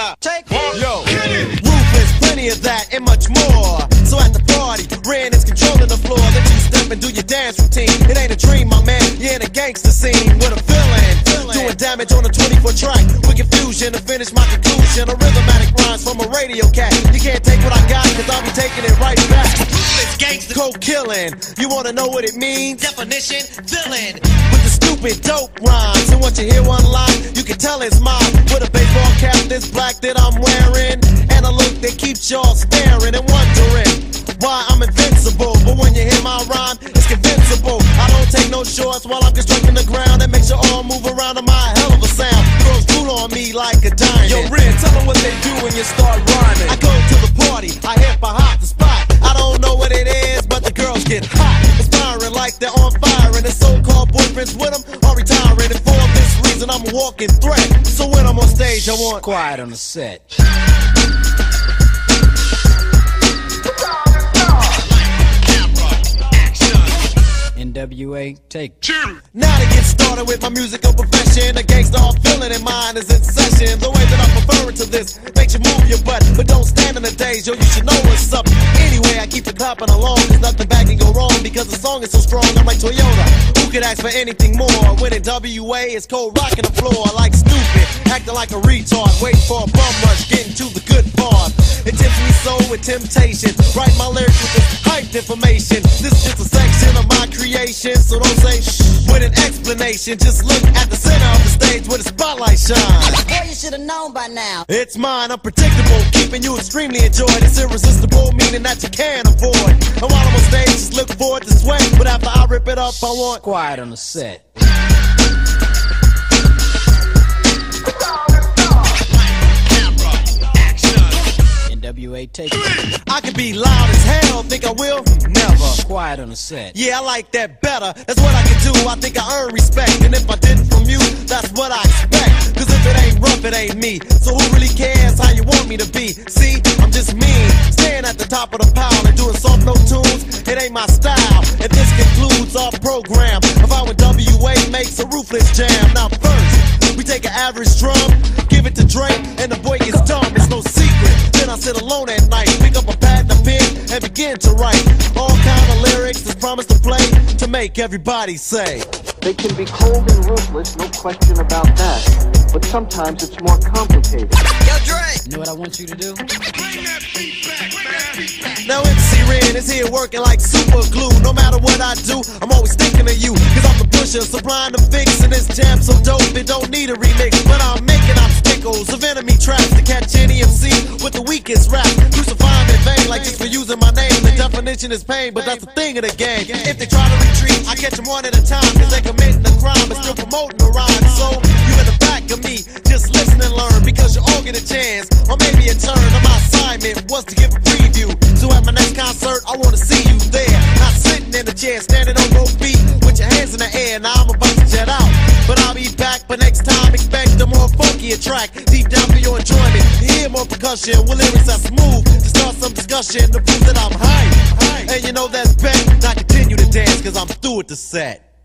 Take one. Yo, ruthless, plenty of that and much more. So at the party, Ren is controlling the floor. Let you step and do your dance routine. It ain't a dream, my man. You're in a gangster scene with a feeling. Doing damage on a 24 track. With confusion to finish my conclusion. A rhythmatic rhymes from a radio cat. You can't take what I got, cause I'll be taking it right back. Ruthless gangster. Coke killing. You wanna know what it means? Definition, villain. With the stupid dope rhymes. And once you hear one line, you can tell it's mine. With a baseball cap this black that I'm wearing. And a look that keeps y'all staring and wondering why I'm invincible. But when you hear my rhyme, it's convincible. I don't take no shorts while I'm constructing the ground. And makes you all move around to my hell of a sound. Girls drool on me like a diamond. Yo, Ren, tell them what they do when you start rhyming. I go to the party, I hip hop the spot. I don't know what it is, but the girls get hot. Inspiring like they're on fire. And the so-called boyfriends with them are retiring. And for this reason, I'm a walking threat. So when I'm on stage, I want quiet on the set. NWA, take two. Now to get started with my musical profession, a gangsta feeling in mind is in session. The way that I prefer it to this makes you move your butt, but don't stand in the days, yo, you should know what's up. Anyway, I keep it clapping along, cause nothing bad can go wrong, because the song is so strong, I'm like Toyota. Who could ask for anything more? When in WA, it's cold rocking the floor, like stupid, acting like a retard, waiting for a bum rush, getting to the good part. It tempts me so with temptation, write my lyrics with this hyped information. This is just a section of my creation, so don't say shh with an explanation. Just look at the center of the stage where the spotlight shines. Boy, you should have known by now. It's mine, unpredictable, keeping you extremely enjoyed. It's irresistible, meaning that you can't avoid. And while I'm on stage, just look forward to sweat. But after I rip it up, I want quiet on the set. NWA, take it. I can be loud as hell, think I will? Never. Quiet on the set. Yeah, I like that better. That's what I can do. I think I earn respect. And if I didn't from you, that's what I expect. Cause if it ain't rough, it ain't me. So who really cares how you want me to be? See, I'm just mean. Staying at the top of the pile and doing soft no tunes, it ain't my style. And this concludes our program of how WA makes a ruthless jam. Now first, we take an average drum, give it to Drake, and the boy gets dumb. It's no secret. Then I sit alone at night, pick up a pad and a pen, and begin to write all kind of lyrics that's promised to play to make everybody say. They can be cold and ruthless, no question about that. But sometimes it's more complicated. Yo, Dre! You know what I want you to do? Bring that beat back, man. Now MC Ren is here working like super glue. No matter what I do, I'm always thinking of you. Cause I'm the pusher, supplying the fix. And this jam so dope, it don't need a remix. But I'm making obstacles of enemy traps to catch any MC with the weakest rap. Crucifying in vain, like just for using my name. The definition is pain, but that's the thing of the game. If they try to retreat, I catch them one at a time. Cause they committing a crime but still promoting the rhyme. So you in the back of me, just listen and learn. Because you all get a chance, or maybe a turn. And my assignment was to give a preview. So at my next concert, I wanna see you there. Not sitting in a chair, standing on both feet with your hands in the air. Now I'm about to jet out, but I'll be back. But next time, expect a more funkier track. Deep down for your enjoyment, you hear more percussion with lyrics that smooth. To start some discussion to prove that I'm hype. And you know that's bet. Now continue to dance, cause I'm through with the set.